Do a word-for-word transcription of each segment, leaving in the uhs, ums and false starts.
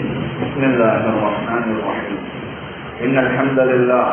بسم الله الرحمن الرحيم إن الحمد لله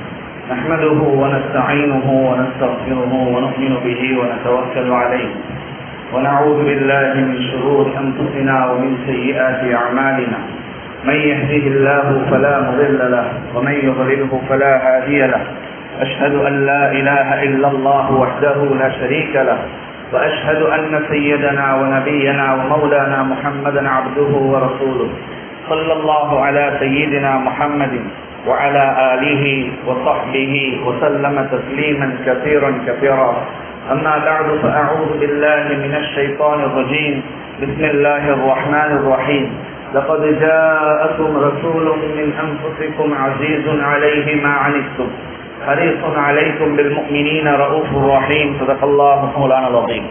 نحمده ونستعينه ونستغفره ونؤمن به ونتوكل عليه ونعوذ بالله من شرور أنفسنا ومن سيئات أعمالنا من يهده الله فلا مضل له ومن يضلله فلا هادي له أشهد أن لا إله إلا الله وحده لا شريك له وأشهد أن سيدنا ونبينا ومولانا محمدا عبده ورسوله صلى الله على سيدنا محمد وعلى آله وصحبه وسلم تسليما كثيرا كثيرا أما بعد فأعوذ بالله من الشيطان الرجيم بسم الله الرحمن الرحيم لقد جاءكم رسول من أنفسكم عزيز عليه ما عنتم حريص عليكم بالمؤمنين رؤوف رحيم صدق الله مولانا العظيم.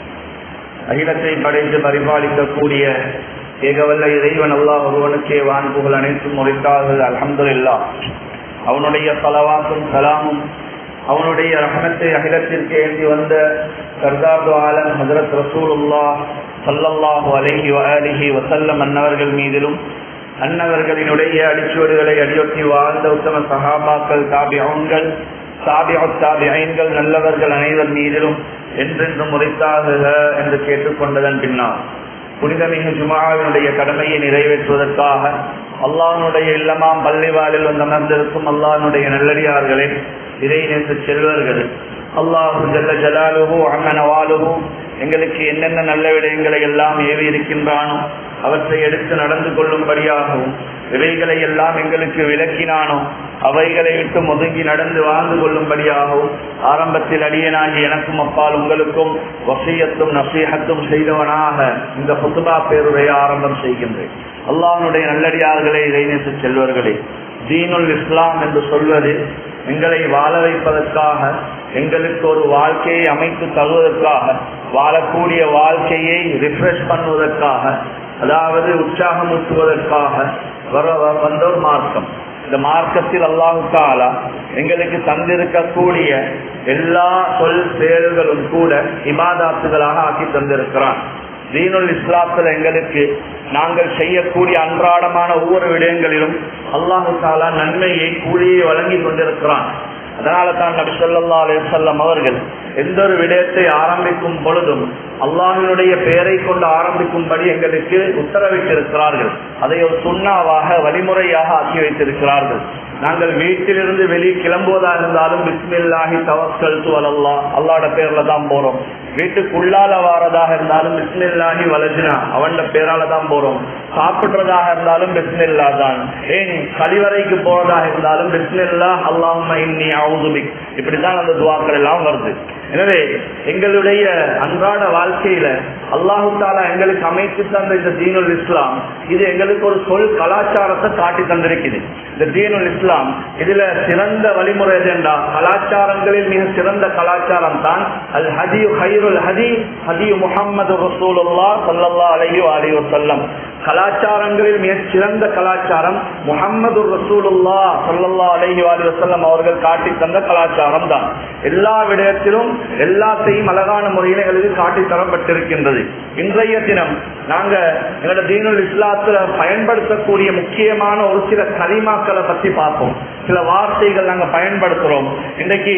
அகிலத்தை படைத்து பரிபாலிக்கக்கூடிய ஏகவல்ல இறைவன் அல்லாஹ் ஒருவனுக்கே வான்புகள் அனைத்தும் உரைத்தார்கள். அல்ஹம்துலில்லாஹ். அவனுடைய ஸலவாத்தும் சலாமும் அவனுடைய ரஹ்மத்தை அகிலத்திற்கு ஏந்தி வந்த சர்தார் ஆலம் ஹஜ்ரத் ரசூலுல்லாஹ் ஸல்லல்லாஹு அலைஹி வஆலிஹி வஸல்லம் அன்னவர்கள் மீதிலும் அன்னவர்களினுடைய அடிச்சுவடுகளை அடியொற்றி வாழ்ந்த உத்தம சஹாபாக்கள், தாபிஊன்கள், தாபிஉத் தாபிஈன்கள், நல்லவர்கள் அனைவர் மீதிலும் என்றென்றும் உரைத்தாகுக என்று கேட்டுக்கொண்டதன் பின்னால் புனிதமிகு ஜும்ஆவினுடைய கடமையை நிறைவேற்றுவதற்காக அல்லாஹ்வுடைய இல்லமாம் பள்ளிவாலில் வந்து அமர்ந்திருக்கும் அல்லாஹ்வுடைய நல்லடியார்களே, இறைநேச செல்வர்களே, அல்லாஹு ஜல்ல ஜலாலுஹு அம்ம நவாலுஹு எங்களுக்கு என்னென்ன நல்ல விடயங்களை எல்லாம் ஏவி இருக்கின்றானோ அவற்றை எடுத்து நடந்து கொள்ளும்படியாகவும் இவைகளை எல்லாம் எங்களுக்கு விளக்கினானோ அவைகளை விட்டு ஒதுங்கி நடந்து வாழ்ந்து கொள்ளும்படியாகவும் ஆரம்பத்தில் அடியனாகி எனக்கும் அப்பால் உங்களுக்கும் வசியத்தும் நசீஹத்தும் செய்தவனாக இந்த குத்பா பேருடைய ஆரம்பம் செய்கின்றேன். அல்லாஹ்வுடைய நல்லடியார்களே, இறைநேச செல்வர்களே, தீனுல் இஸ்லாம் என்று சொல்வது எங்களை வாழ வைப்பதற்காக, எங்களுக்கு ஒரு வாழ்க்கையை அமைத்து தருவதற்காக, வாழக்கூடிய வாழ்க்கையை ரிஃப்ரெஷ் பண்ணுவதற்காக, அதாவது உற்சாகமூட்டுவதற்காக வர வந்த ஒரு மார்க்கம். இந்த மார்க்கத்தில் அல்லாஹு தஆலா எங்களுக்கு தந்திருக்கக்கூடிய எல்லா சொல் செயல்களும் கூட இபாதாத்துகளாக ஆக்கி தந்திருக்கிறான். தீனுல் இஸ்லாத்தில் எங்களுக்கு நாங்கள் செய்யக்கூடிய அன்றாடமான ஒவ்வொரு விடயங்களிலும் அல்லாஹு தஆலா நன்மையை கூலியை வழங்கி கொண்டிருக்கிறான். அதனால தான் நபி ஸல்லல்லாஹு அலைஹி வஸல்லம் அவர்கள் எந்த ஒரு விடயத்தை ஆரம்பிக்கும் பொழுதும் அல்லாஹ்வினுடைய பெயரை கொண்டு ஆரம்பிக்கும்படி எங்களுக்கு உத்தரவிட்டிருக்கிறார்கள். அதை ஒரு சுன்னாவாக வழிமுறையாக ஆக்கி வைத்திருக்கிறார்கள். நாங்கள் வீட்டிலிருந்து வெளியே கிளம்புவதாக இருந்தாலும் பிஸ்மில்லாஹி தவக்கல்து அலல்லாஹ், அல்லாஹ்வோட பேர்ல தான் போறோம். வீட்டுக்குள்ளால வாரதாக இருந்தாலும் பிஸ்மில்லாஹி வலஜ்னா, அவன் பேரால தான் போறோம். சாப்பிடுறதாக இருந்தாலும் பிஸ்மில்லா தான். ஏன் கழிவறைக்கு போறதாக இருந்தாலும் பிஸ்மில்லாஹ் அல்லாஹும்ம இன்னி அஊது பிக், இப்படிதான் அந்த துஆக்கள் எல்லாம் வருது. எனவே எங்களுடைய அன்றாட வாழ்க்கையில அல்லாஹு தஆலா எங்களுக்கு அமைத்து தந்த இந்த தீனுல் இஸ்லாம் இது எங்களுக்கு ஒரு சொல் கலாச்சாரத்தை காட்டி தந்திருக்குது. இந்த தீனுல் இஸ்லாம் இதுல சிறந்த வழிமுறை எதுண்டா, கலாச்சாரங்களில் மிக சிறந்த கலாச்சாரம் தான் அல் ஹதியு ஹைருல் ஹதி ஹதியு முஹம்மது ரசூலுல்லாஹ் ஸல்லல்லாஹு அலைஹி வஸல்லம். கலாச்சாரங்களில் மிக சிறந்த கலாச்சாரம் முஹம்மது ரசூலுல்லாஹ் ஸல்லல்லாஹு அலைஹி வஸல்லம் அவர்கள் காட்டி தந்த கலாச்சாரம் தான். எல்லா விடயத்திலும் எல்லாத்தையும் அழகான முறையில் எங்களுக்கு காட்டி தரப்பட்டிருக்கின்றது. இன்றைய தினம் நாங்க எங்களோட தீனுல் இஸ்லாத்துல பயன்படுத்தக்கூடிய முக்கியமான ஒரு சில கலிமாக்களை பத்தி பார்ப்போம். சில வார்த்தைகள் நாங்க பயன்படுத்துறோம். இன்றைக்கு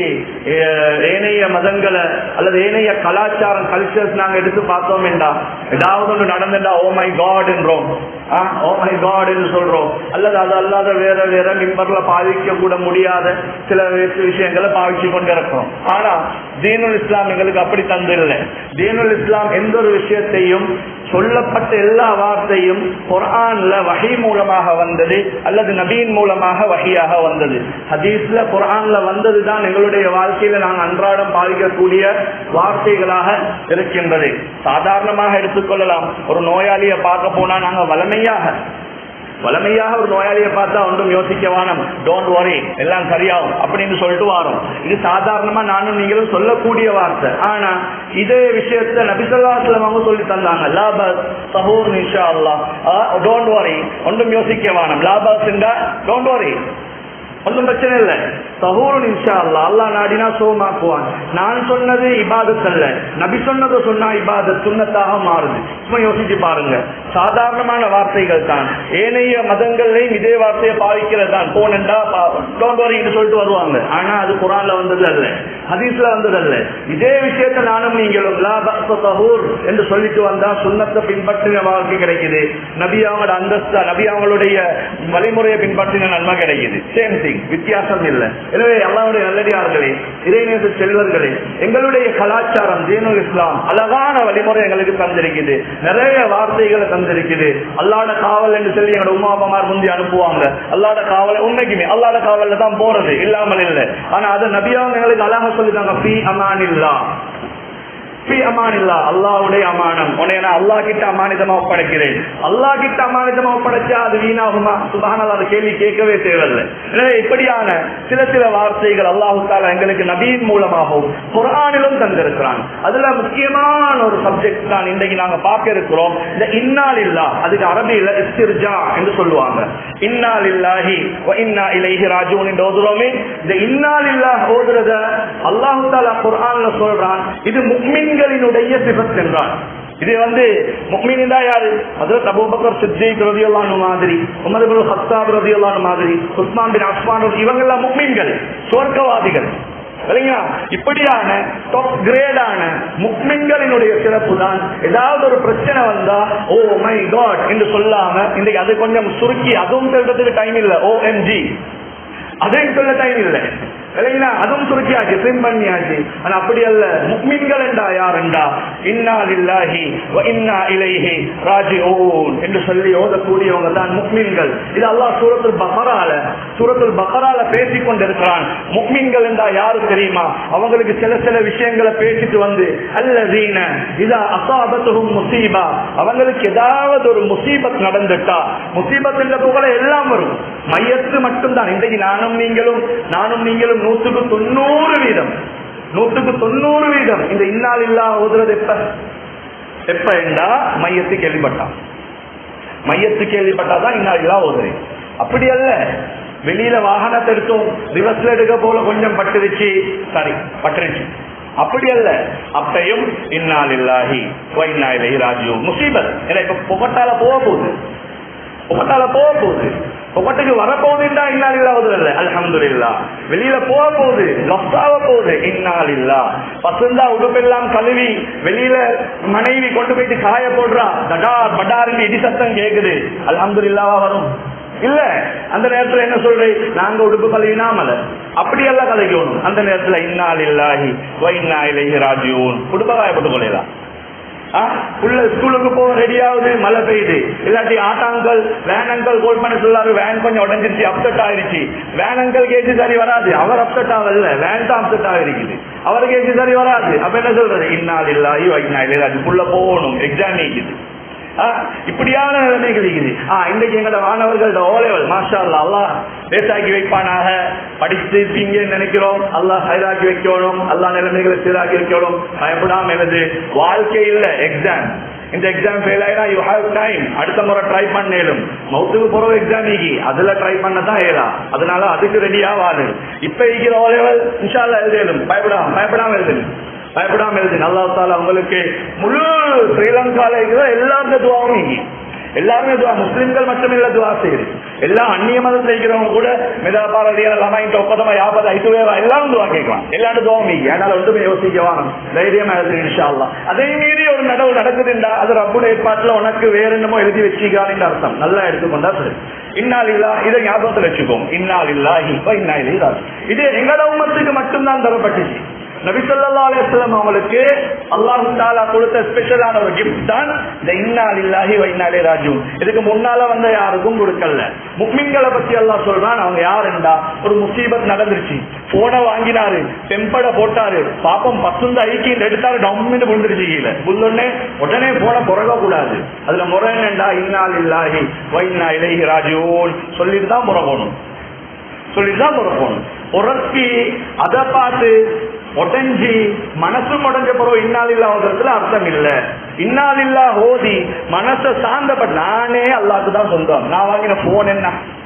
ஏனைய மதங்களை அல்லது ஏனைய கலாச்சாரம் கல்ச்சர்ஸ் நாங்க எடுத்து பார்த்தோம் என்றா, ஏதாவது ஒன்று நடந்துட்டா ஓ மை காட் என்றோம், ஓ மை காட் என்று சொல்றோம். அல்லது அது அல்லாத வேற வேற மிம்பர்ல பாவிக்க கூட முடியாத சில விஷயங்களை பாவிச்சு கொண்டு இருக்கிறோம். ஆனா தீனுல் இஸ்லாம் எங்களுக்கு அப்படி தந்தில்லை. தீனுல் இஸ்லாம் எந்த ஒரு விஷயத்தையும் சொல்லப்பட்ட எல்லா வார்த்தையும் குர்ஆன்ல வஹி மூலமாக வந்தது அல்லது நபியின் மூலமாக வஹியாக வந்தது. ஹதீஸ்ல குர்ஆன்ல வந்ததுதான் எங்களுடைய வாழ்க்கையில நாங்கள் அன்றாடம் பாதிக்கக்கூடிய வார்த்தைகளாக இருக்கின்றது. சாதாரணமாக எடுத்துக்கொள்ளலாம். ஒரு நோயாளியை பார்க்க போனா நாங்க வளமையாக வளமையாக ஒரு நோயாளியை பார்த்தா ஒன்றும் யோசிக்க வேணாம், டோன்ட் வரி, எல்லாம் சரியாகும் அப்படின்னு சொல்லிட்டு வரோம். இது சாதாரணமா நானும் நீங்களும் சொல்லக்கூடிய வார்த்தை. ஆனா இதே விஷயத்த நபி ஸல்லல்லாஹு அலைஹி வஸல்லம் அவங்க சொல்லி தந்தாங்க, லா பஸ் சஹூர் இன்ஷா அல்லாஹ், டோன்ட் வரி, ஒன்றும் யோசிக்க வேணாம், லா பஸ் என்றா டோன்ட் வரி. ஒன்றும் பிரச்சனை இல்லை. சஹூருன் இன்ஷா அல்லாஹ், அல்லாஹ் நாடினா சோமாக்குவான். நான் சொன்னது இபாதத் அல்ல, நபி சொன்னதை சொன்னா இபாதத் சுன்னத்தாக மாறுது. சும்மா யோசிச்சு பாருங்க, சாதாரணமான வார்த்தைகள் தான். ஏனைய மதங்கள்லையும் இதே வார்த்தையை பாவிக்கிறது தான். போனண்டா டோன்ட் வரி என்று சொல்லிட்டு வருவாங்க. ஆனா அது குர்ஆன்ல வந்தது அல்ல, ஹதீஸ்ல வந்தது அல்ல. இதே விஷயத்தை நானும் நீங்களும் லா பஅஸ தஹூர் என்று சொல்லிட்டு வந்தா சுன்னத்தை பின்பற்றின வாழ்க்கை கிடைக்குது, நபி அவங்களோட அந்தஸ்தா நபி அவங்களுடைய வழிமுறையை பின்பற்றின நன்மை கிடைக்குது. சேம் திங், வித்தியாசம் இல்லை. எனவே அல்லாஹ்வுடைய நல்லடியார்களே, இறைநேச செல்வர்களே, எங்களுடைய கலாச்சாரம் தீனுல் இஸ்லாம் அழகான வழிமுறை எங்களுக்கு தந்திருக்குது, நிறைய வார்த்தைகளை தந்திருக்குது. அல்லாஹ்வுட காவல் என்று சொல்லி எங்களோட உம்மா அப்பாமார் முந்தி அனுப்புவாங்க. அல்லாஹ்வுட காவல் உண்மைக்குமே அல்லாஹ்வுட காவல்ல தான் போறது, இல்லாமல் இல்லை. ஆனா அதை நபியாவும் எங்களுக்கு அழகா சொல்லிட்டாங்க, ஃபீ அமானில்லாஹ், ஃபீ அமானில்லாஹ், அல்லாஹ்வுடைய அமானம். உன்னை நான் அல்லாஹ் கிட்ட அமானிதமா ஒப்படைக்கிறேன். அல்லாஹ் கிட்ட அமானிதமா ஒப்படைச்சா அது வீணாகுமா? சுப்ஹானல்லாஹ், அந்த கேள்வி கேட்கவே தேவையில்லை. எனவே இப்படியான சில சில வார்த்தைகள் அல்லாஹ் தஆலா எங்களுக்கு நபியின் மூலமாகவும் குர்ஆனிலும் தந்திருக்கிறான். அதுல முக்கியமான ஒரு சப்ஜெக்ட் தான் இன்றைக்கு நாங்க பார்க்க இருக்கிறோம். இந்த இன்னா லில்லாஹ், அதுக்கு அரபியில இஸ்திர்ஜா என்று சொல்லுவாங்க. இன்னா லில்லாஹி வ இன்னா இலைஹி ராஜிஊன் என்று ஓதுறோமே, இந்த இன்னா லில்லாஹ் ஓதுறத அல்லாஹ் தஆலா குர்ஆன்ல சொல்றான், இது முஃமின் சிபத் என்றான். இது வந்து முஃமின் யாரு? ஹஜ்ரத் அபூபக்கர் சித்திக் ரலியல்லாஹு அன்ஹு மாதிரி, உமர் இப்னு கத்தாப் ரலியல்லாஹு அன்ஹு மாதிரி, உஸ்மான் பின் அஃபான், இவங்க எல்லாம் முஃமின்கள், சொர்க்கவாதிகள். இப்படியான டாப் கிரேடான முஃமின்களினுடைய சிறப்பு தான். ஏதாவது ஒரு பிரச்சனை வந்தா ஓ மை காட் என்று சொல்லாம, இன்றைக்கு அது கொஞ்சம் சுருக்கி அதுவும் சொல்றதுக்கு டைம் இல்ல, ஓ எம் ஜி அதையும் சொல்ல டைம் இல்லை, அதுவும் சுருக்கியாச்சு, ட்ரிம் பண்ணியாச்சு. ஆனா அப்படி அல்ல. முஃமின்கள் என்றா யார் என்றா இன்னா லில்லாஹி வ இன்னா இலைஹி ராஜிஊன் என்று சொல்லி ஓதக்கூடியவங்க தான் முஃமின்கள். இது அல்லாஹ் சூரத்துல் பக்ரால சூரத்துல் பக்ரால பேசிக் கொண்டிருக்கிறான். முஃமின்கள் என்றா யாரு தெரியுமா? அவங்களுக்கு சில சில விஷயங்களை பேசிட்டு வந்து அல்லதீன இதா அஸாபத்துஹும் முஸீபா, அவங்களுக்கு ஏதாவது ஒரு முசீபத் நடந்துட்டா, முசீபத் என்ற புகழ எல்லாம் வரும், மையத்து மட்டும்தான். இன்றைக்கு நானும் நீங்களும் நானும் நீங்களும் நூற்றுக்கு தொண்ணூறு வீதம் நூற்றுக்கு தொண்ணூறு வீதம் இந்த இன்னா லில்லாஹ் ஓதுறது எப்ப எப்ப என்றா மையத்து கேள்விப்பட்டான். மையத்து கேள்விப்பட்டாதான் இன்னா லில்லாஹ் ஓதுறேன். அப்படி அல்ல, வெளியில வாகனத்தை எடுத்தோம், ரிவர்ஸ்ல எடுக்க போல கொஞ்சம் பட்டுருச்சு, சரி பட்டுருச்சு, அப்படி அல்ல. அப்பையும் இன்னா லில்லாஹி வ இன்னா இலைஹி ராஜிஊன். முசீபத் இப்ப புகட்டால போக போகுது, புகட்டால போக போகுது, புகட்டுக்கு வரப்போகுதுண்டா இன்னா லில்லாஹ் ஓதுறல்ல, அல்ஹம்துலில்லாஹ். வெளியில போக போகுது, லஃப்ஸாவ போகுது, இன்னா லில்லாஹ். பசுந்தா உடுப்பெல்லாம் கழுவி வெளியில மனைவி கொண்டு போயிட்டு காய போடுறா, தடார் படார்னு இடி சத்தம் கேக்குது, அல்ஹம்துலில்லாஹ் வரும் இல்ல? அந்த நேரத்துல என்ன சொல்றேன், நாங்க உடுப்பு கழுவினாமல அப்படியெல்லாம் கதைக்கணும். அந்த நேரத்துல இன்னா லில்லாஹி வ இன்னா இலைஹி ராஜிஊன் உடுப்ப காயப்பட்டு கொள்ளலாம். உள்ள ஸ்கூலுக்கு போக ரெடி ஆகுது, மழை பெய்யுது, இல்லாட்டி ஆட்டாங்கல் வேனங்கள் கோல் பண்ண சொல்லாரு, வேன் கொஞ்சம் உடஞ்சிருச்சு, அப்செட் ஆயிருச்சு. வேனங்கள் கேட்டு சரி வராது, அவர் அப்செட் ஆகல, வேன் தான் அப்செட் ஆகிருக்குது, அவர் கேட்டு சரி வராது. அப்ப என்ன சொல்றது, இன்னா லில்லாஹி வ இன்னா இலைஹி ராஜிஊன். உள்ள போகணும், எக்ஸாம் இருக்குது, இப்படியான நிலைமைகள் இருக்குது. இன்றைக்கு எங்களோட மாணவர்கள் ஓலெவல் மாஷா அல்லாஹ், அல்லாஹ் லேசாக்கி வைப்பானாக, படிச்சிருப்பீங்க நினைக்கிறோம், அல்லாஹ் சீராக்கி வைக்கணும், அல்லாஹ் நிலைமைகளை சீராக்கி வைக்கணும். பயப்படாம எழுது, வாழ்க்கை இல்ல எக்ஸாம். இந்த எக்ஸாம் ஃபெயில் ஆயினா யூ ஹேவ் டைம், அடுத்த முறை ட்ரை பண்ணேலும். மவுத்துக்கு போற எக்ஸாம் ஈகி, அதுல ட்ரை பண்ணதான் ஏறா, அதனால அதுக்கு ரெடியா வாழு. இப்ப இருக்கிற ஓலெவல் இன்ஷா அல்லாஹ் எழுதலும், பயப்படாம பயப்படாம எழுதலும் பயப்படாம எழுது. அல்லாஹ் தஆலா உங்களுக்கு முழு ஸ்ரீலங்கால இருக்கிற எல்லாருமே துவாவும், எல்லாருமே துவா, முஸ்லிம்கள் மட்டுமில்ல துவா செய்யுது, எல்லா அந்நிய மதத்தில் இருக்கிறவங்க கூட மிதாபாரதியான ஒப்பதமா யாபத ஐதுவேவா எல்லாரும் துவா கேட்கலாம், எல்லாரும் துவாவும் நீங்க. அதனால ஒன்றுமே யோசிக்கவா, தைரியமா எழுது இன்ஷா அல்லாஹ். அதே மீறி ஒரு நடவு நடக்குதுண்டா அது ரப்புடைய ஏற்பாட்டுல உனக்கு வேற என்னமோ எழுதி வச்சுக்கான்னு அர்த்தம், நல்லா எடுத்துக்கொண்டா சரி. இன்னா லில்லாஹ், இதை ஞாபகத்தில் வச்சுக்கோம், இன்னா லில்லாஹி வ இன்னா இலைஹி ராஜிஊன். இது எங்களோட உம்மத்துக்கு மட்டும்தான் தரப்பட்டுச்சு. நபி ஸல்லல்லாஹு அலைஹி வஸல்லம் அவங்களுக்கு அல்லாஹ் தஆலா கொடுத்த ஸ்பெஷலான ஒரு கிஃப்ட் தான் இந்த இன்னா லில்லாஹி வ இன்னா இலைஹி ராஜிஊன். இதுக்கு முன்னால வந்த யாருக்கும் கொடுக்கல. முஃமின்களை பத்தி அல்லாஹ் சொல்றான், அவங்க யாருண்டா, ஒரு முசீபத் நடந்துருச்சு, போனை வாங்கினாரு, டெம்பட போட்டாரு, பாப்பம் பசுந்த ஐக்கி எடுத்தாரு, டம்மின்னு விழுந்துருச்சு கீழே. விழுந்தோடனே உடனே போன புறக கூடாது. அதுல முறை என்னண்டா, இன்னா லில்லாஹி வ இன்னா இலைஹி ராஜிஊன் சொல்லிட்டு தான் புறப்போணும், சொல்லிட்டு தான் புறப்போணும். உரத்தி அதை பார்த்து உடஞ்சி மனசு உடஞ்ச பிறகு இன்னா லில்லாஹ் ஓதுறதுல அர்த்தம் இல்ல. இன்னா லில்லாஹ் ஓதி மனசை சார்ந்தப்பட்ட நானே அல்லாஹ்க்கு தான் சொந்தம், நான் வாங்கின போன் என்ன,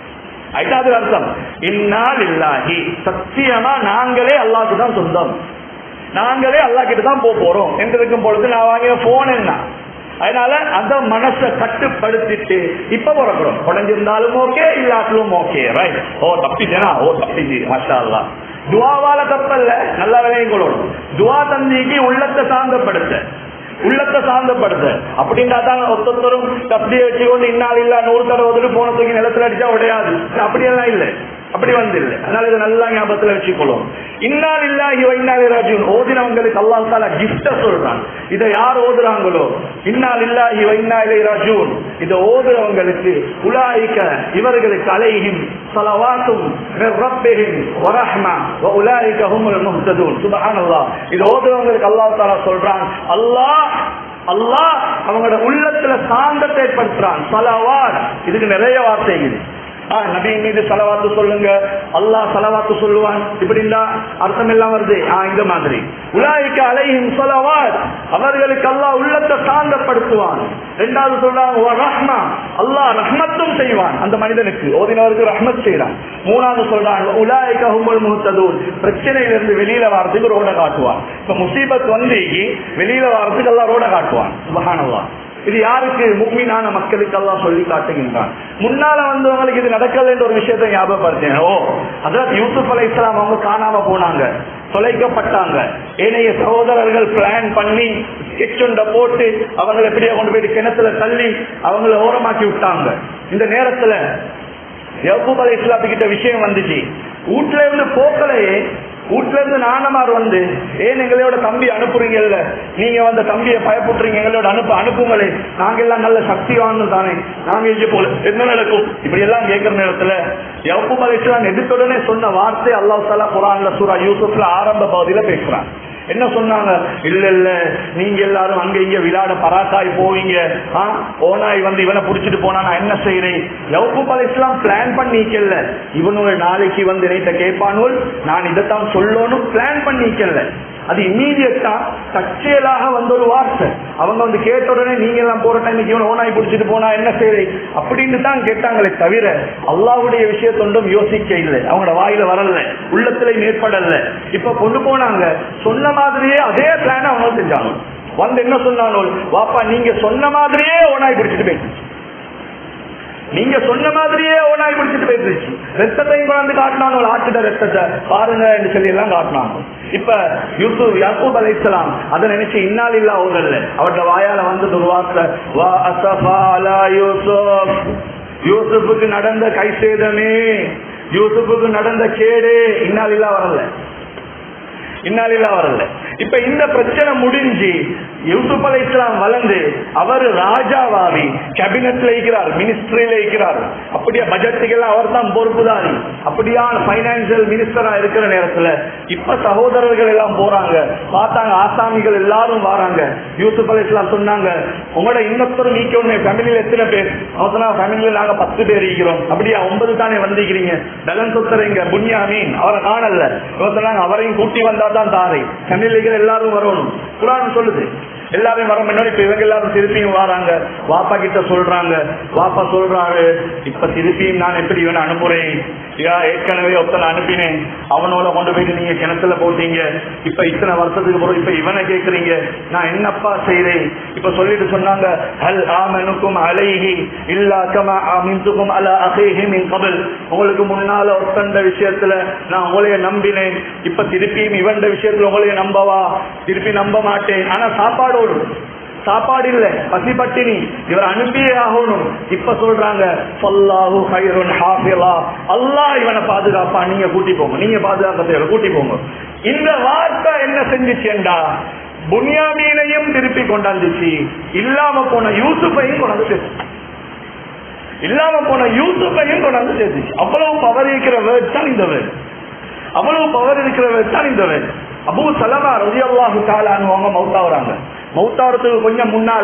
ஐந்தாவது அர்த்தம் இன்னா லில்லாஹி, சத்தியமா நாங்களே அல்லாஹ்க்கு தான் சொந்தம், நாங்களே அல்லாஹ் கிட்ட தான் போக போறோம் என்று இருக்கும் பொழுது நான் வாங்கின போன் என்ன, அதனால அந்த மனசை கட்டுப்படுத்திட்டு இப்ப புறப்படும். உடஞ்சிருந்தாலும் ஓகே, இல்லாட்டிலும் ஓகே, ரைட். ஓ தப்பிச்சேனா, ஓ தப்பிச்சு, மாஷா அல்லாஹ். துவாவால தப்பல்ல, நல்ல விலையும் கொள்ளணும். துவா தந்திக்கு உள்ளத்தை சாந்தப்படுத்த, உள்ளத்தை சாந்தப்படுத்த. அப்படின்னா தான் ஒத்தொத்தரும் தப்பியை வச்சுக்கொண்டு இன்னால் இல்ல நூறு தடவை வந்துட்டு போன தூக்கி நிலத்துல அடிச்சா உடையாது. அப்படியெல்லாம் இல்லை, அப்படி வந்து இல்லை. அதனால இதை நல்லா ஞாபகத்துல வச்சுக்கொள்ளும். இன்னா லில்லாஹி வ இன்னா இலைஹி ராஜிஊன் ஓதினவங்களுக்கு அல்லாஹ் தஆலா கிஃப்ட சொல்றான். இதை யார் ஓதுறாங்களோ, இன்னா லில்லாஹி வ இன்னா இலைஹி ராஜிஊன், இதை ஓதுறவங்களுக்கு உலாயிக இவர்களுக்கு அலைஹிம் ஸலவாத்தும் மிர் ரப்பிஹிம் வ ரஹ்மா வ உலாயிக ஹுமுல் முஹ்ததூன். சுப்ஹானல்லாஹ். இதை ஓதுறவங்களுக்கு அல்லாஹ் தஆலா சொல்றான், அல்லாஹ் அல்லாஹ் அவங்களோட உள்ளத்துல சாந்தத்தை ஏற்படுத்துறான். ஸலவாத், இதுக்கு நிறைய வார்த்தைகள். நபி மீது சலவாத்து சொல்லுங்க, அல்லாஹ் சலவாத்து சொல்லுவான், இப்படின்னா அர்த்தம் எல்லாம் வருது. இந்த மாதிரி உலாயிக அலைஹிம் ஸலவாத், அவர்களுக்கு அல்லாஹ் உள்ளத்தை சாந்தப்படுத்துவான். இரண்டாவது சொல்றாங்க ரஹ்மா, அல்லாஹ் ரஹ்மத்தும் செய்வான் அந்த மனிதனுக்கு, ஓதினவருக்கு ரஹ்மத் செய்யறான். மூணாவது சொல்றாங்க உலாயிக ஹுமுல் முஹ்ததூன், பிரச்சனையிலிருந்து வெளியில வாரத்துக்கு ரோட காட்டுவான். இப்ப முசீபத் வந்து வெளியில வாரத்துக்கு அல்லாஹ் ரோட காட்டுவான். சுப்ஹானல்லாஹ். இது யாருக்கு? முஃமினான மக்களுக்கு அல்லாஹ் சொல்லி காட்டுகின்றான். முன்னால வந்தவங்களுக்கு இது நடக்கல என்ற ஒரு விஷயத்தை ஞாபகப்படுத்தேன். ஓ ஹஜ்ரத் யூசுப் அலைஹிஸ்ஸலாம் அவங்க காணாம போனாங்க, தொலைக்கப்பட்டாங்க. ஏனைய சகோதரர்கள் பிளான் பண்ணி ஸ்கெட்ச் ஒன்றை போட்டு அவங்களை எப்படியா கொண்டு போயிட்டு கிணத்துல தள்ளி அவங்களை ஓரமாக்கி விட்டாங்க. இந்த நேரத்துல யக்கூப் அலைஹிஸ்ஸலாம் கிட்ட விஷயம் வந்துச்சு. வீட்டுல இருந்து போக்கலையே, வீட்டுல இருந்து நானமார் வந்து ஏன் எங்களோட தம்பி அனுப்புறீங்கல்ல, நீங்க வந்து தம்பியை பயப்புட்டுறீங்க, எங்களோட அனுப்ப அனுப்புங்களே, நாங்க எல்லாம் நல்ல சக்திவான்னு தானே, நாங்க இங்க போல என்ன நடக்கும் இப்படி எல்லாம் கேட்கிற நேரத்துல யக்கூப் அலைஹிஸ்ஸலாம் எதிர்த்துடனே சொன்ன வார்த்தை அல்லாஹ் தஆலா குர்ஆன்ல சூரா யூசுப்ல ஆரம்ப பகுதியில பேசுறான். என்ன சொன்னாங்க? இல்ல இல்ல நீங்க எல்லாரும் அங்க இங்க விளையாட பராக்காய் போவீங்க, ஓனாய் வந்து இவனை புடிச்சிட்டு போனா நான் என்ன செய்யறேன்? யக்கூப் அலைஹிஸ்ஸலாம் பிளான் பண்ணிக்கல, இவனோட நாளைக்கு வந்து இணைத்த கேட்பானுள் நான் இதைத்தான் சொல்லணும் பிளான் பண்ணிக்கல. அது இமீடியட்டா தற்செயலாக வந்த ஒரு வார்த்தை. அவங்க வந்து கேட்ட உடனே நீங்க எல்லாம் போற டைமுக்கு இவன் ஓனாய் பிடிச்சிட்டு போனா என்ன செய்யறேன் அப்படின்னு தான் கேட்டாங்களே தவிர அல்லாஹ்வுடைய விஷயத்தொண்டும் யோசிக்க இல்லை, அவங்களோட வாயில வரல, உள்ளத்துல ஏற்படல. இப்ப கொண்டு போனாங்க, சொன்ன மாதிரியே அதே பிளான் அவங்க செஞ்சாங்க. வந்து என்ன சொன்னானோ, வாப்பா நீங்க சொன்ன மாதிரியே ஓனாய் பிடிச்சிட்டு போயிடுச்சு, நீங்க சொன்ன மாதிரியே ஓனாய் பிடிச்சிட்டு போயிடுச்சு. ரத்தத்தையும் கொண்டாந்து காட்டினாங்க, ஆட்டுட ரத்தத்தை பாருங்க என்று சொல்லி எல்லாம் காட்டினாங்க. இப்ப யூசுப் யாக்கூப் அலைஹிஸ்ஸலாம் அதை நினைச்சு இன்னால் இல்லா ஓதல்ல, அவரோட வாயால வந்து ஒரு வார்த்தை, வா அஸஃபா அலா யூசுப், யூசுப்புக்கு நடந்த கை சேதமே, யூசுப்புக்கு நடந்த கேடு, இன்னால் இல்லா வரல, இன்னால் இல்லா வரல. இப்ப இந்த பிரச்சனை முடிஞ்சு யூசுப் அலைஹிஸ்ஸலாம் வளர்ந்து அவர் ராஜாவாவி கேபினட்ல இருக்கிறார், மினிஸ்ட்ரியில இருக்கிறார், அப்படியே பட்ஜெட்டுக்கெல்லாம் அவர் தான் பொறுப்புதாரி, அப்படியான பைனான்சியல் மினிஸ்டரா இருக்கிற நேரத்துல இப்ப சகோதரர்கள் எல்லாம் போறாங்க, பார்த்தாங்க ஆசாமிகள் எல்லாரும் வராங்க. யூசுப் அலைஹிஸ்ஸலாம் சொன்னாங்க, உங்களோட இன்னொருத்தர் நீக்கணுமே, ஃபேமிலியில எத்தனை பேர்? அவசரா ஃபேமிலியில நாங்க பத்து பேர் இருக்கிறோம். அப்படியா? ஒன்பது தானே வந்திருக்கிறீங்க, பலன் சொத்தரைங்க புன்யாமீன் அவரை காணல, சொன்னாங்க அவரையும் கூட்டி வந்தா தான் தாரை, ஃபேமிலியில எல்லாரும் வரணும். குர்ஆன் சொல்லுது எல்லாரும் வர முன்னாடி இப்ப இவங்க எல்லாரும் திருப்பியும் வராங்க, வாப்பா கிட்ட சொல்றாங்க, வாப்பா சொல்றாரு இப்ப திருப்பியும் நான் எப்படி இவனை அனுப்புறேன், ஏற்கனவே ஒருத்தனை அனுப்பினேன், அவனோட கொண்டு போயிட்டு நீங்க கிணத்துல போட்டீங்க, இப்ப இத்தனை வருஷத்துக்கு பிறகு இப்ப இவனை கேக்குறீங்க, நான் என்னப்பா செய்றேன்? இப்ப சொல்லிட்டு சொன்னாங்க, ஹல் ஆமனுக்கும் அலைஹி இல்லா கமா ஆமின்துக்கும் அலா அஹீஹி மின் கபல், உங்களுக்கு முன்னால ஒருத்தண்ட விஷயத்துல நான் உங்களைய நம்பினேன், இப்ப திருப்பியும் இவண்ட விஷயத்துல உங்களைய நம்பவா? திருப்பி நம்ப மாட்டேன். ஆனா சாப்பாடு சாப்பாடு இல்ல, பசி பட்டினி, இவர் அனுப்பியே ஆகணும். இப்ப சொல்றாங்க ஃபல்லாஹு கைருன் ஹாஃபிலா, அல்லாஹ் இவனை பாதுகாப்பா, நீங்க கூட்டி போங்க, நீங்க பாதுகாக்க கூட்டி போங்க. இந்த வார்த்தை என்ன செஞ்சுச்சேண்டா, புன்யாமீனையும் திருப்பி கொண்டாந்துச்சு, இல்லாம போன யூசுஃபையும் கொண்டாந்து சேர்த்து, இல்லாம போன யூசுஃபையும் கொண்டாந்து சேர்த்துச்சு. அவ்வளவு பவர் இருக்கிற வேர்ட் தான் இந்த வேர்ட், அவ்வளவு பவர் இருக்கிற வேர்ட் தான் இந்த வேர்ட். அபூ சலமா ரலியல்லாஹு தஆலா அன்ஹு அவங்க மௌத்தாவறாங்க. மௌத்தாவறதுக்கு கொஞ்சம் முன்னால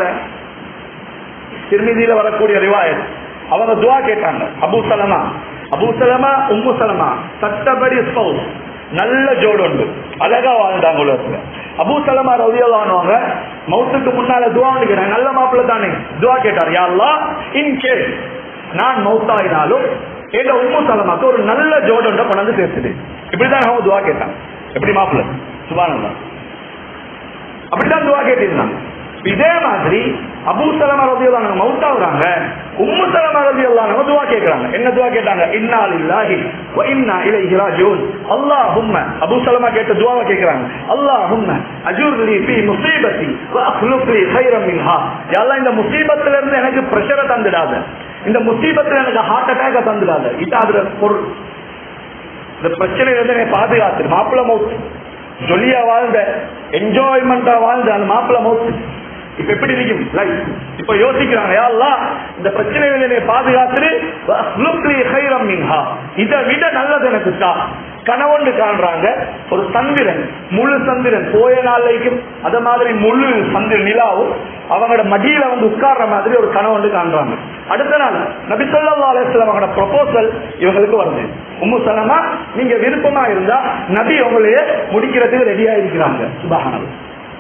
திர்மிதியில வரக்கூடிய ரிவாயத், அவங்க துஆ கேட்டாங்க. Abu Salama Abu Salama Umm Salama சட்டபடி ஸ்பௌஸ், நல்ல ஜோடு உண்டு, அழகா வாழ்ந்தாங்க உலகத்துல. அபூ சலமா ரலியல்லாஹு அன்ஹு மௌத்துக்கு முன்னால துஆ கேட்டாங்க, நல்ல மாப்பிள்ளை தானே, துஆ கேட்டார், யா அல்லாஹ் இன் கேஸ் நான் மௌத்தாயினாலும் எங்க உம்மு சலமாக்கு ஒரு நல்ல ஜோடோட கொண்டாந்து சேர்த்துது. இப்படிதான் அவங்க துவா கேட்டாங்க. எப்படி மாப்பிள்ள சுபானல்லாஹ் அப்படிதான் துவா கேட்டிருந்தாங்க. இதே மாதிரி அபூ ஸலமா ரலியல்லாஹு அன்ஹு மௌத்தாவுறாங்க. உம்மு ஸலமா ரலியல்லாஹு அன்ஹா துவா கேக்குறாங்க. என்ன துவா கேட்டாங்க? இன்னா லில்லாஹி வ இன்னா இலைஹி ராஜிஊன். அல்லாஹும்ம அபூ ஸலமா கேட்ட துவாவை கேக்குறாங்க. அல்லாஹும்ம அஜுர்லி ஃபீ முஸீபத்தி வ அக்லுஃப் லி கைரம் மின்ஹா. யா அல்லாஹ் இந்த முஸீபத்துல இருந்து எனக்கு பிரஷரை தந்துடாத, இந்த முஸீபத்துல எனக்கு ஹார்ட் அட்டாக்க தந்துடாத. இதாதுற பொருள். இந்த பிரச்சனையில இருந்து என்னை பாதுகாத்து. மாப்பிள்ள மௌத் ஜொலியா வாழ்ந்த என்ஜாய்மெண்டா வாழ்ந்த அந்த மாப்பிள்ள மௌத் இப்ப எப்படி இருக்கும் லைஃப்? இப்ப யோசிக்கிறாங்க, யா அல்லாஹ் இந்த பிரச்சனைகளை பாதுகாத்து இதை விட நல்லது எனக்கு தா. கனவொண்டு காண்றாங்க. ஒரு சந்திரன், முழு சந்திரன் போய நாளைக்கும் அத மாதிரி முழு சந்திரன் நிலாவும் அவங்களோட மடியில வந்து உட்கார்ற மாதிரி ஒரு கனவொண்டு காண்றாங்க. அடுத்த நாள் நபி ஸல்லல்லாஹு அலைஹி வஸல்லம் அவங்களோட ப்ரொபோசல் இவங்களுக்கு வருது. உம்மு சலமா நீங்க விருப்பமா இருந்தா நபி உங்களையே முடிக்கிறதுக்கு ரெடியா இருக்கிறாங்க. சுப்ஹானல்லாஹ்.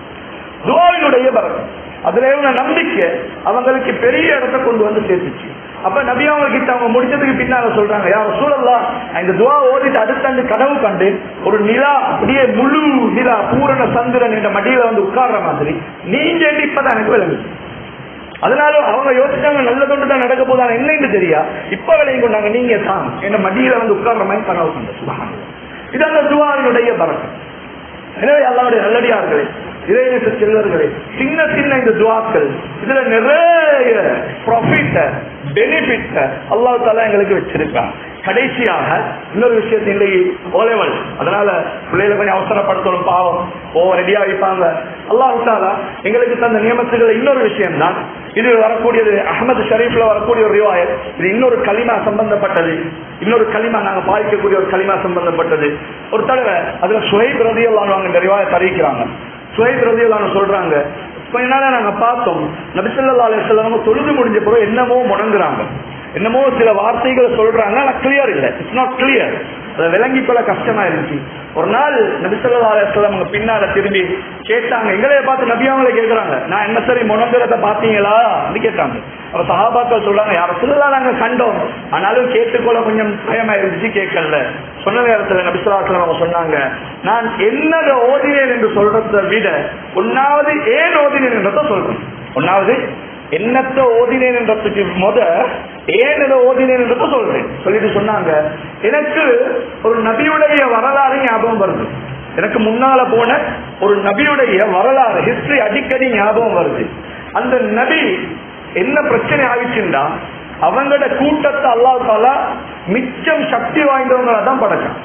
துஆவினுடைய பரக்கத், அதுல இவங்க நம்பிக்கை அவங்களுக்கு பெரிய இடத்தை கொண்டு வந்து சேர்த்துச்சு. அப்ப நபி அவங்க கிட்ட அவங்க முடிச்சதுக்கு பின்னால சொல்றாங்க, யா ரசூலல்லாஹ் இந்த துஆ ஓதிட்டு அடுத்த கனவு கண்டு ஒரு நிலா அப்படியே முழு நிலா பூரண சந்திரன் என்ற மடியில வந்து உட்கார்ற மாதிரி நீங்க இப்பதான் எனக்கு விளங்குச்சு. அதனால அவங்க யோசிச்சாங்க நல்லதொன்று தான் நடக்க போதாங்க என்னன்னு தெரியா. இப்ப விளையும் கொண்டாங்க நீங்க தான் என்ன மடியில வந்து உட்கார்ற மாதிரி கனவு கண்ட. சுப்ஹானல்லாஹ். இது அந்த துஆவினுடைய பரக்கத். எனவே அல்லாஹ்வுடைய நல்லடியார்களே, இறைநேச செல்வர்களே, சின்ன சின்ன இந்த துஆக்கள் இதுல நிறைய ப்ராஃபிட் பெனிஃபிட் அல்லாஹ் தஆலா எங்களுக்கு வச்சிருக்கான். கடைசியாக இன்னொரு விஷயத்தை இன்னைக்கு ஓலெவல், அதனால பிள்ளைகளை கொஞ்சம் அவசரப்படுத்தணும், பாவம் ஓ ரெடியா வைப்பாங்க. அல்லாஹ் தஆலா எங்களுக்கு தந்த நியமத்துகள் இன்னொரு விஷயம் தான். இது வரக்கூடியது அஹ்மது ஷரீஃப்ல வரக்கூடிய ஒரு ரிவாயத். இது இன்னொரு கலிமா சம்பந்தப்பட்டது. இன்னொரு கலிமா நாங்க பாதிக்கக்கூடிய ஒரு கலிமா சம்பந்தப்பட்டது. ஒரு தடவை அதுல சுஹைப் ரலியல்லாஹு அன்ஹு இந்த ரிவாயத் அறிவிக்கிறாங்க. சுஹைப் ரலியல்லாஹு அன்ஹு சொல்றாங்க, கொஞ்ச நாளா நாங்க பார்த்தோம் நபி ஸல்லல்லாஹு அலைஹி வஸல்லம் தொழுது முடிஞ்ச பிறகு என்னமோ முடங்குறாங்க, என்னமோ சில வார்த்தைகளை சொல்றாங்க, ஆனா கிளியர் இல்லை, இட்ஸ் நாட் கிளியர். அதை விளங்கிக்கொள்ள கஷ்டமா இருந்துச்சு. ஒரு நாள் நபி ஸல்லல்லாஹு அலைஹி வஸல்லம் அவங்க பின்னால திரும்பி கேட்டாங்க, எங்களைய பார்த்து நபி அவங்களே கேட்கறாங்க, நான் என்ன சரி முடங்குறத பாத்தீங்களா அப்படின்னு கேட்டாங்க. அப்ப சஹாபாக்கள் சொல்றாங்க, யார சொல்லலாம் நாங்க கண்டோம், ஆனாலும் கேட்டுக்கொள்ள கொஞ்சம் பயமா இருந்துச்சு, கேட்கல. சொன்ன நேரத்துல நபி ஸல்லல்லாஹு அலைஹி வஸல்லம் அவங்க சொன்னாங்க, நான் என்னத ஓதினேன் என்று சொல்றதை விட ஒன்னாவது ஏன் ஓதினேன் என்றத சொல்றேன். ஒன்னாவது என்னத்த ஓதினேன் என்றதுக்கு முத ஏன் இதை ஓதினேன் என்றத சொல்றேன். சொல்லிட்டு சொன்னாங்க, எனக்கு ஒரு நபியுடைய வரலாறு ஞாபகம் வருது. எனக்கு முன்னால போன ஒரு நபியுடைய வரலாறு ஹிஸ்டரி அடிக்கடி ஞாபகம் வருது. அந்த நபி என்ன பிரச்சனை ஆயிடுச்சுன்னா அவங்களோட கூட்டத்தை அல்லாஹ் தஆலா மிச்சம் சக்தி வாய்ந்தவங்கள தான் படைச்சான்.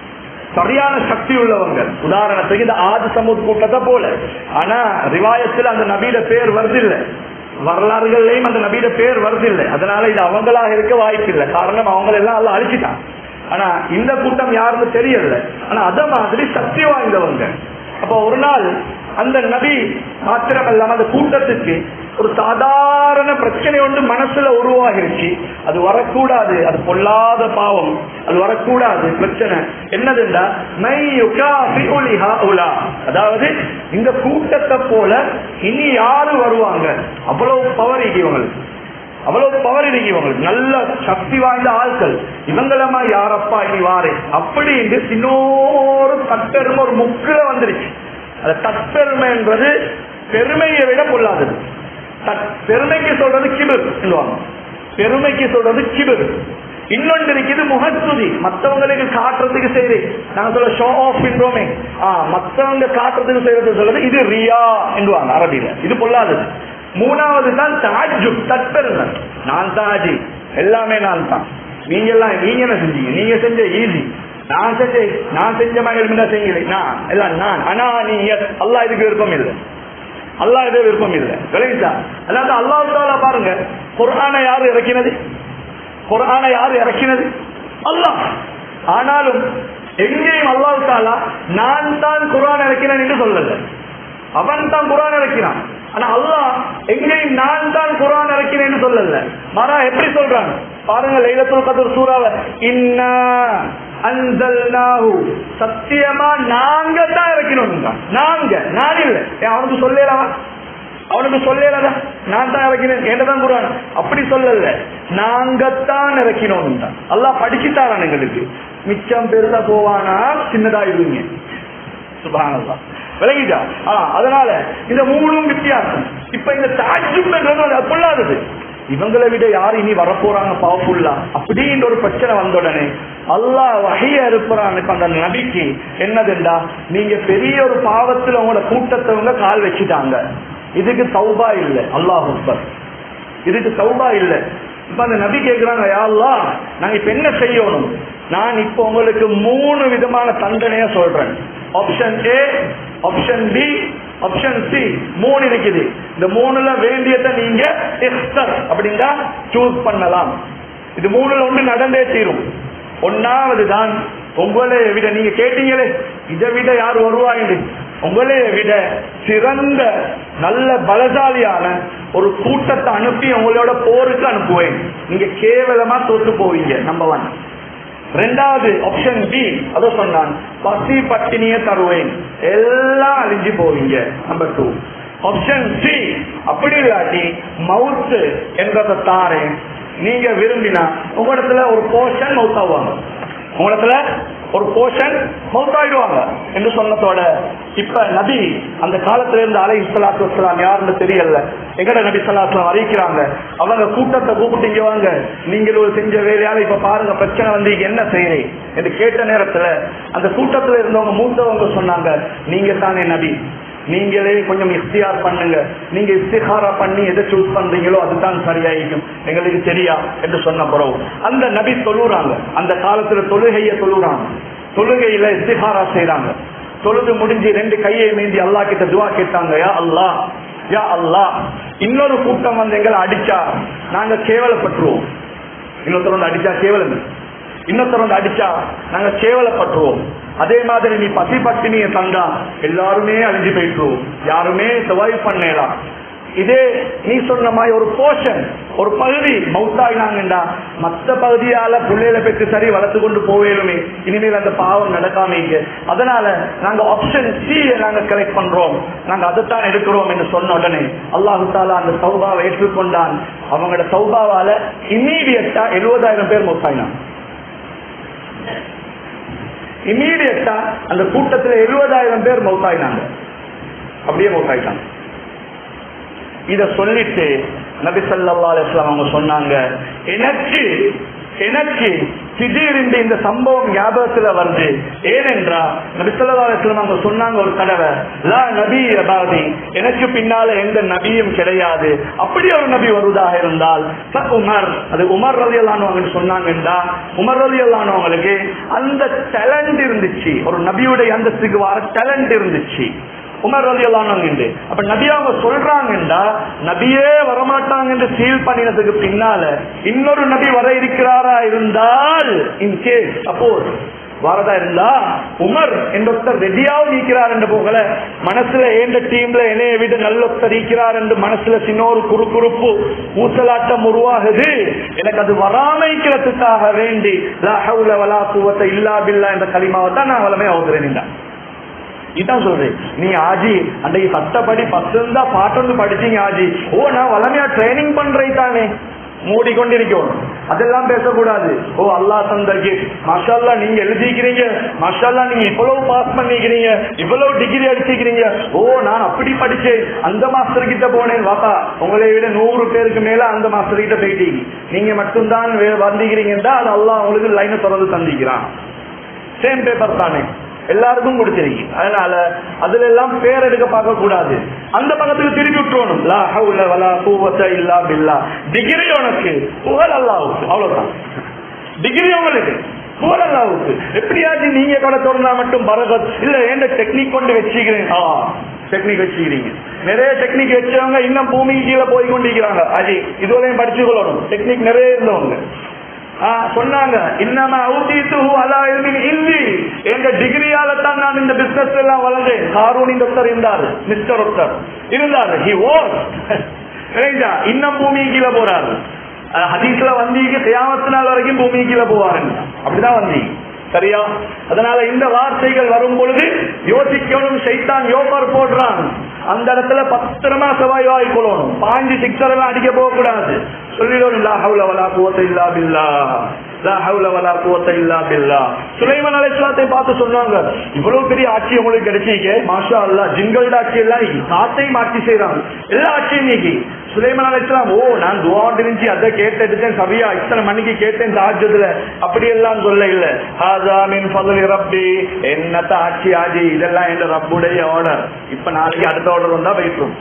சரியான சக்தி உள்ளவங்க. உதாரணத்துக்கு இந்த ஆதி சமூக கூட்டத்தை போல. ஆனா ரிவாயத்தில் அந்த நபியோட பேர் வருது இல்லை, வரலாறுகள்லயும் அந்த நபியோட பேர் வருது இல்லை. அதனால இது அவங்களாக இருக்க வாய்ப்பு இல்லை. காரணம் அவங்க எல்லாம் எல்லாம் அழிச்சிட்டான். ஆனா இந்த கூட்டம் யாருன்னு தெரியல. ஆனா அத மாதிரி சக்தி வாய்ந்தவங்க. அப்ப ஒரு நாள் அந்த நபி மாத்திரம் இல்லாம அந்த கூட்டத்துக்கு ஒரு சாதாரண பிரச்சனை ஒன்று மனசுல உருவாகிருச்சு. அது வரக்கூடாது, அது பொல்லாத பாவம், அது வரக்கூடாது பிரச்சனை. என்னதுண்டா, அதாவது இந்த கூட்டத்தை போல இனி யாரு வருவாங்க, அவ்வளவு பவர் இவங்களுக்கு, அவ்வளவு பவர் இவங்களுக்கு, நல்ல சக்தி வாய்ந்த ஆட்கள், இவங்களமா யாரப்பா இனி வாரே அப்படி என்று சின்னோரு தற்பெருமை ஒரு முக்கில வந்துருச்சு. அந்த தற்பெருமை என்பது பெருமையை விட பொல்லாதது. பெருமைக்கு சொல்றது கிபர் சொல்லுவாங்க, பெருமைக்கு சொல்றது கிபர். இன்னொன்று இருக்குது முகத்துதி, மற்றவங்களுக்கு காட்டுறதுக்கு செய்யுது. நாங்க சொல்ல ஷோ ஆஃப் என்றோமே, ஆஹ் மற்றவங்க காட்டுறதுக்கு செய்யறது சொல்றது இது ரியா என்றுவாங்க அரபியில. இது பொல்லாதது. மூணாவது தான் தாஜ்ஜுப், தற்பெருமை. நான் தாஜி, எல்லாமே நான் தான், நீங்க எல்லாம் நீங்க என்ன செஞ்சீங்க, நீங்க செஞ்ச ஈஸி, நான் செஞ்ச நான் செஞ்ச மாதிரி செய்யலை, நான் எல்லாம் நான். ஆனா நீங்க அல்லாஹ் இதுக்கு விருப்பம் இல்லை, அல்லாஹ் இதே விருப்பம் இல்லை. விளங்கிச்சா? அதாவது அல்லாஹ் தஆலா பாருங்க, குர்ஆனை யாரு இறக்கினது, குர்ஆனை யாரு இறக்கினது அல்லாஹ். ஆனாலும் எங்கேயும் அல்லாஹ் தஆலா நான் தான் குர்ஆன் இறக்கினேன் என்று சொல்லல, அவன் தான் குர்ஆன் இறக்கினான். ஆனா அல்லாஹ் எங்கேயும் நான் தான் குர்ஆன் இறக்கினேன்னு சொல்லல. மாறா எப்படி சொல்றாங்க பாருங்க, லைலத்துல் கத்ர் சூராவை, இன்னா அன்ஸல்னாஹு, சத்தியமா நாங்க தான் இறக்கினோம். நாங்க, நான் இல்லை, அவனுக்கு சொல்லலாமா? அவனுக்கு சொல்லல நான் தான் இறக்கினேன் என்னதான் குர்ஆன் அப்படி சொல்லல, நாங்கத்தான் இறக்கினோம். அல்லாஹ் படிச்சுட்டாரான் எங்களுக்கு. மிச்சம் பெருசா போவானா சின்னதாயிடுவீங்க. சுப்ஹானல்லாஹ், விளங்கிட்டா? அதனால இந்த மூணும் வித்தியாசம். இப்ப இந்த தஅஜ்ஜுப் என்றது கொள்ளாதது. இவங்களை விட யாரு இனி வரப்போறாங்க பவர்ஃபுல்லா அப்படின்னு ஒரு பிரச்சனை வந்த உடனே அல்லாஹ் வஹிய அனுப்புறான் அந்த நபிக்கு. என்னதுண்டா, நீங்க பெரிய ஒரு பாவத்துல உங்களோட கூட்டத்தவங்க கால் வச்சுட்டாங்க, இதுக்கு தௌபா இல்லை. அல்லாஹ் அக்பர், இதுக்கு தௌபா இல்லை. இப்ப அந்த நபி கேட்கிறாங்க, யா அல்லாஹ் நாங்க இப்ப என்ன செய்யணும்? நான் இப்ப உங்களுக்கு மூணு விதமான தண்டனைய சொல்றேன். Option A, option B, option C, மூணு இருக்குது. இந்த மூணுல வேண்டியதை நீங்க இக்தர் அப்படின்னா சூஸ் பண்ணலாம். இது மூணுல ஒன்று நடந்தே தீரும். ஒன்னாவது தான் உங்களே விட, நீங்க கேட்டீங்களே இதை விட யார் வருவாங்க, உங்களே விட சிறந்த நல்ல பலசாலியான ஒரு கூட்டத்தை அனுப்பி உங்களோட போருக்கு அனுப்புவேன். நீங்க கேவலமா தோற்று போவீங்க. Number one. ரெண்டாவது ஆப்ஷன் பி, அத சொன்னான், பசி பட்டினிய தருவேன், எல்லாம் அழிஞ்சு போவீங்க. Number two. ஆப்ஷன் சி, அப்படி இல்லாட்டி மவுத்து என்றதை தாரேன், நீங்க விரும்பினா உங்களிடத்துல ஒரு போர்ஷன் மவுத்தாவாங்க, உங்களிடத்துல ஒரு போர்ஷன் மவுத்தாயிடுவாங்க என்று சொன்னதோட இப்ப நபி அந்த காலத்துல இருந்து அலைஹி ஸலாத்து வஸலாம் யாருன்னு தெரியல, எங்கட நபி ஸல்லல்லாஹு அலைஹி வஸல்லம் அறிவிக்கிறாங்க. அவங்க கூட்டத்தை கூப்பிட்டீங்க, வாங்க நீங்கள் செஞ்ச வேலையால இப்ப பாருங்க பிரச்சனை வந்து என்ன செய்யறேன் என்று கேட்ட நேரத்துல அந்த கூட்டத்துல இருந்தவங்க மூத்தவங்க சொன்னாங்க, நீங்க தானே நபி, நீங்களே கொஞ்சம் இஸ்தியார் பண்ணுங்க, நீங்க இஸ்திகாரா பண்ணி எதை சூஸ் பண்றீங்களோ அதுதான் சரியாயிருக்கும், எங்களுக்கு தெரியா என்று சொன்ன பிறகு அந்த நபி தொழுறாங்க. அந்த காலத்துல தொழுகைய தொழுறாங்க, தொழுகையில இஸ்திகாரா செய்யறாங்க. தொழுது முடிஞ்சு ரெண்டு கையை மீந்தி அல்லாஹ் கிட்ட துஆ கேட்டாங்க, யா அல்லாஹ், யா அல்லாஹ், இன்னொரு கூட்டம் வந்து எங்களை அடிச்சா நாங்க கேவலப்பட்டுருவோம். இன்னொருத்தர் வந்து அடிச்சா கேவலம், இன்னொருத்தர் வந்து அடிச்சா நாங்க கேவலப்பட்டுருவோம். அதே மாதிரி நீ பசி பட்டினிய தந்தா எல்லாருமே அழிஞ்சு போயிட்டுருவோம், யாருமே சர்வைவ் பண்ணலாம். இதே நீ சொன்ன மாதிரி ஒரு போர்ஷன், ஒரு பகுதி மவுத்தாயினாங்கண்டா மற்ற பகுதியால பிள்ளைகளை பெற்று சரி வளர்த்து கொண்டு போவேலுமே, இனிமேல் அந்த பாவம் நடக்காமீங்க. அதனால நாங்க ஆப்ஷன் சி நாங்க செலக்ட் பண்றோம், நாங்க அதைத்தான் எடுக்கிறோம் என்று சொன்ன உடனே அல்லாஹு தஆலா அந்த தௌபாவை ஏற்றுக்கொண்டான். அவங்களோட தௌபாவால இம்மீடியட்டா எழுபதாயிரம் பேர் மவுத்தாயினாங்க. இமீடியட்டா அந்த கூட்டத்தில் எழுபதாயிரம் பேர் மௌத்தாயினாங்க, அப்படியே மௌத்தாயிட்டாங்க. இத சொல்லிட்டு நபி ஸல்லல்லாஹு அலைஹி வஸல்லம் அவங்க சொன்னாங்க, எனக்கு எனக்கு திடீரென்று இந்த சம்பவம் ஞாபகத்துல வருது. ஏனென்றா நபி ஸல்லல்லாஹு அலைஹி வஸல்லம் அவங்க சொன்னாங்க ஒரு தடவை, லா நபிய பாதி, எனக்கு பின்னால எந்த நபியும் கிடையாது, அப்படி ஒரு நபி வருவதாக இருந்தால் உமர், அது உமர் ரலியல்லாஹு அன்ஹு சொன்னாங்கன்றா, உமர் ரலியல்லாஹு அன்ஹுங்களுக்கு அந்த டேலண்ட் இருந்துச்சு, ஒரு நபியுடைய அந்தஸ்துக்கு வர டேலண்ட் இருந்துச்சு உமர் ரலியல்லாஹு அன்ஹு. அப்ப நபி அவங்க சொல்றாங்கன்றா நபியே வரமாட்டாங்க என்று சீல் பண்ணினதுக்கு பின்னால இன்னொரு நபி வர இருக்கிறாரா இருந்தால், இன் கேஸ் சப்போஸ் வரதா இருந்தா உமர் என்றொருத்தர் ரெடியாவும் நீக்கிறார் என்று போகல, மனசுல ஏண்ட டீம்ல என்னைய விட நல்லொத்தர் இருக்கிறார் என்று மனசுல சின்ன ஒரு குறுகுறுப்பு ஊசலாட்டம் உருவாகுது, எனக்கு அது வராமைக்கிறதுக்காக வேண்டி லா ஹவுல வலா குவத்த இல்லா பில்லா என்ற கலிமாவை தான் நான் வளமே ஆகுகிறேன். இதான் சொல்றேன். நீ ஆஜி அன்றைக்கு சட்டப்படி பத்துந்தா பாட்டு படிச்சீங்க ஆஜி, ஓ நான் வளமையா ட்ரைனிங் பண்றேன் தானே, மூடிக்கொண்டிருக்கோம், அதெல்லாம் பேசக்கூடாது. ஓ அல்லாஹ் தந்த கிஃப்ட், மாஷா அல்லாஹ் நீங்க எழுதிக்கிறீங்க, மாஷா அல்லாஹ் நீங்க இவ்வளவு பாஸ் பண்ணிக்கிறீங்க, இவ்வளவு டிகிரி அடிச்சிக்கிறீங்க, ஓ நான் அப்படி படிச்சேன், அந்த மாஸ்டர் கிட்ட போனேன், வாப்பா உங்களை விட நூறு பேருக்கு மேல அந்த மாஸ்டர் கிட்ட போயிட்டீங்க, நீங்க மட்டும்தான் வந்திக்கிறீங்கன்னா அது அல்லாஹ் உங்களுக்கு லைனை திறந்து தந்திக்கிறான். சேம் பேப்பர் தானே எல்லாருக்கும் கொடுத்திருக்கு. அதனால அதுல எல்லாம் பேர் எடுக்க பார்க்க கூடாது, அந்த பக்கத்துக்கு திருப்பி விட்டுறணும். லா ஹவுல வலா குவத்த இல்லா பில்லா, டிகிரி உனக்கு புகழ் அல்லாஹ்வுக்கு, அவ்வளவுதான். டிகிரி உங்களுக்கு புகழ் அல்லாஹ்வுக்கு. எப்படியாச்சும் நீங்க கடை திறந்தா மட்டும் பரகத் இல்ல, ஏண்ட டெக்னிக் கொண்டு வச்சுக்கிறேன், ஆ டெக்னிக் வச்சுக்கிறீங்க. நிறைய டெக்னிக் வச்சவங்க இன்னும் பூமிக்கு கீழே போய் கொண்டிருக்கிறாங்க. அஜி இதுவரையும் படிச்சு கொள்ளணும், டெக்னிக் நிறைய இருந்தவங்க சொன்னாங்க, இன்னமா ஊதிதுஹு அலா இல்மின் இல்லி, எங்க டிகிரியால தான் நான் இந்த பிசினஸ் எல்லாம் வளர்ந்தேன். ஹாரூன் டாக்டர் இருந்தார், மிஸ்டர் டாக்டர் இருந்தார், ஹி வாஸ் சரிங்களா, இன்னும் பூமி கீழே போறாரு. ஹதீஸ்ல வந்தீங்க கியாமத் நாள் வரைக்கும் பூமி கீழே போவாருங்க, அப்படிதான் வந்தீங்க. சரியா? அதனால இந்த வார்த்தைகள் வரும் பொழுது யோசிக்கணும். ஷைத்தான் யோகர் போடுறான், அந்த இடத்துல பத்திரமா சவாய் கொள்ளணும். பாஞ்சு சிக்ஸர் எல்லாம் அடிக்க போக கூடாது. சொல்லிடணும் லா ஹவ்ல வலா குவத்த இல்லா பில்லாஹ், லா ஹவ்ல வலா குவத்த இல்லா பில்லாஹ். சுலைமான் அலைஹிஸ்ஸலாத்தை பார்த்து சொன்னாங்க, இவ்வளவு பெரிய ஆட்சி உங்களுக்கு கிடைச்சிக்கே, மாஷா அல்லாஹ். ஜின்களோட ஆட்சி எல்லாம் காத்தையும் ஆட்சி செய்யறாங்க, எல்லா ஆட்சியும் நீக்கி. சுலைமான் அலைஹிஸ்ஸலாம், ஓ நான் துஆ இருந்துச்சு அதை கேட்டேன், சரியா இத்தனை மணிக்கு கேட்டேன் தஹஜ்ஜுதுல, அப்படி எல்லாம் சொல்ல இல்ல. ஹாஸா மின் ஃபضل ரப்பி, என்னத்த ஆட்சி ஆஜி, இதெல்லாம் என்ற ரப்புடைய ஆர்டர். இப்ப நாளைக்கு அடுத்த ஆர்டர் வந்தா போயிட்டுரும்.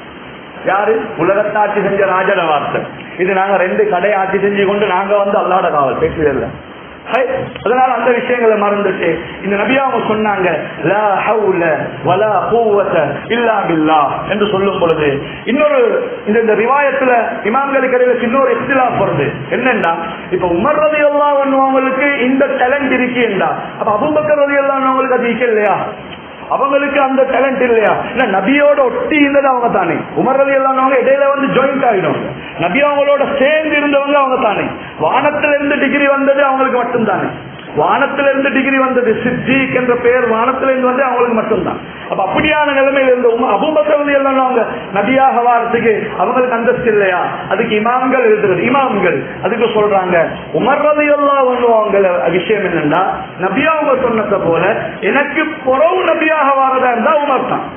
யாரு? உலகத்தை ஆட்சி செஞ்ச ராஜட வார்த்தை இது. நாங்க ரெண்டு கடை ஆட்சி செஞ்சு கொண்டு நாங்க வந்து அல்லாட காவல் பேசுறதில்ல. அதனால அந்த விஷயங்களை மறந்துட்டு இந்த நபி அவங்க சொன்னாங்க லா ஹவ்ல வலா குவத்த இல்லா பில்லாஹ் என்று சொல்லும் பொழுது இன்னொரு இந்த ரிவாயத்துல இமாம்களுக்கு இடையில இன்னொரு இக்திலாஃப் வருது. என்னன்னா, இப்ப உமர் ரலியல்லாஹு அன்ஹு அவங்களுக்கு இந்த டேலண்ட் இருக்குன்னா, அப்ப அபூபக்கர் ரலியல்லாஹு அன்ஹு அவங்களுக்கு அது இருக்கு இல்லையா? அவங்களுக்கு அந்த டேலண்ட் இல்லையா? நபியோட ஒட்டி இருந்தது அவங்க தானே. உமர் ரலியல்லாஹு அன்ஹு இடையில வந்து ஜாயிண்ட் ஆயிடும். நபி அவங்களோட சேர்ந்து இருந்தவங்க அவங்க தானே. வானத்துல இருந்து டிகிரி வந்தது அவங்களுக்கு மட்டும் தானே. வானத்தில இருந்து டிகிரி வந்தது, சித்திக் என்ற பெயர் வானத்தில இருந்து வந்து அவங்களுக்கு மட்டும்தான். அப்ப அப்படியான நிலைமையில இருந்த அபூபக்கர் ரலியல்லாஹு அன்ஹு நபியாக வாரத்துக்கு அவங்களுக்கு அந்தஸ்து இல்லையா? அதுக்கு இமாம்கள் எழுதுறது, இமாம்கள் அதுக்கு சொல்றாங்க உமர் ரலியல்லாஹு அன்ஹு அவங்க விஷயம் என்னன்னா, நபியாக சொன்னதை போல எனக்கு பொறவு நபியாக வாரதா இருந்தா உமர் தான்.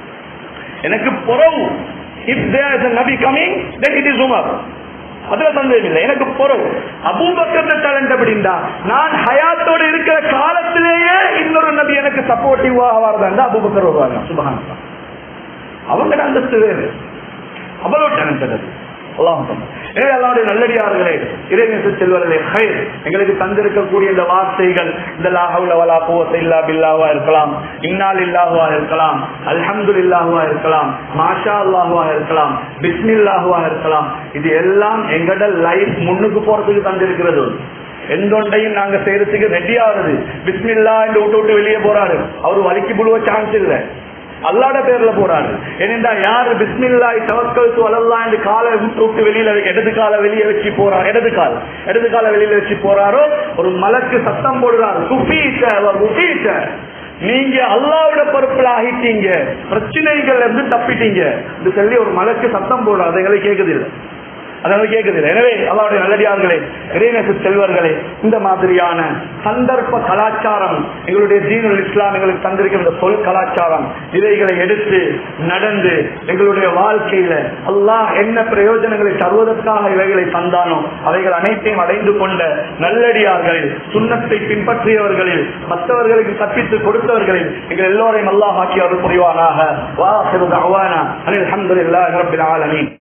எனக்கு பொறவு, if there is a nabi coming then it is Umar. அதுல சந்தேகம் இல்லை. எனக்கு பொறவு அபூபக்கர் டேலண்ட் அப்படின்னா, நான் ஹயாத்தோடு இருக்கிற காலத்திலேயே இன்னொரு நபி எனக்கு சப்போர்ட்டிவா ஆவார்தான் இருந்தா அபூபக்கர் வருவாங்க. சுப்ஹானல்லாஹ், அவங்க அந்தஸ்து வேறு, அவ்வளவு டேலண்ட் அது. அல்லாஹ்வுடைய நல்லடியார்களே, இறைநேச செல்வர்களே, ஹைர் எங்களுக்கு தந்திருக்கக்கூடிய இந்த வார்த்தைகள், இந்த லா ஹவ்ல வலா குவத்த இல்லா பில்லாஹ்வா இருக்கலாம், இன்னா லில்லாஹ்வா இருக்கலாம், அல்ஹம்துலில்லாஹ்வா இருக்கலாம், மாஷா அல்லாஹ்வா இருக்கலாம், பிஸ்மில்லாஹ்வா இருக்கலாம். இது எல்லாம் எங்கட லைஃப் முன்னுக்கு போறதுக்கு தந்திருக்கிறது. எந்தொண்டையும் நாங்க செய்யறதுக்கு ரெடி ஆகுது. பிஸ்மில்லா என்று விட்டு விட்டு வெளியே போறாரு, அவரு வலிக்கு புழுவ சான்ஸ் இல்லை, அல்லாட பேர்ல போறாரு. ஏனென்றா யாரு பிஸ்மில்லாஹி தவக்கல்து அலல்லாஹ் என்று காலை விட்டு விட்டு வெளியில இடது காலை வெளியே வச்சு போறாரு, இடது கால் இடது காலை வெளியில வச்சு போறாரோ, ஒரு மலக்கு சத்தம் போடுறாரு, குஃபீத வ குஃபீத, நீங்க அல்லாஹ்வுடைய பொறுப்புல ஆகிட்டீங்க, பிரச்சனைகள்ல இருந்து தப்பிட்டீங்க என்று சொல்லி ஒரு மலக்கு சத்தம் போடுறாரு. எங்களுக்கு கேக்குது இல்லை, அதனால கேட்குது. எனவே அல்லாஹ்வுடைய நல்லடியார்களே, இறைநேச செல்வர்களே, இந்த மாதிரியான சந்தர்ப்ப கலாச்சாரம் எங்களுடைய தீனுல் இஸ்லாம் எங்களுக்கு தந்திருக்கிற இந்த சொல் கலாச்சாரம், இவைகளை எடுத்து நடந்து எங்களுடைய வாழ்க்கையில அல்லாஹ் என்ன பிரயோஜனங்களை தருவதற்காக இவைகளை தந்தானோ அவைகள் அனைத்தையும் அடைந்து கொண்ட நல்லடியார்களில், சுன்னத்தை பின்பற்றியவர்களில், மற்றவர்களுக்கு கற்பித்து கொடுத்தவர்களில் எங்கள் எல்லோரையும் அல்லாஹ் ஆக்கி அருள் புரிவானாக. வா ஆகிரு தஅவானா அனில் ஹம்துலில்லாஹி ரப்பில் ஆலமீன்.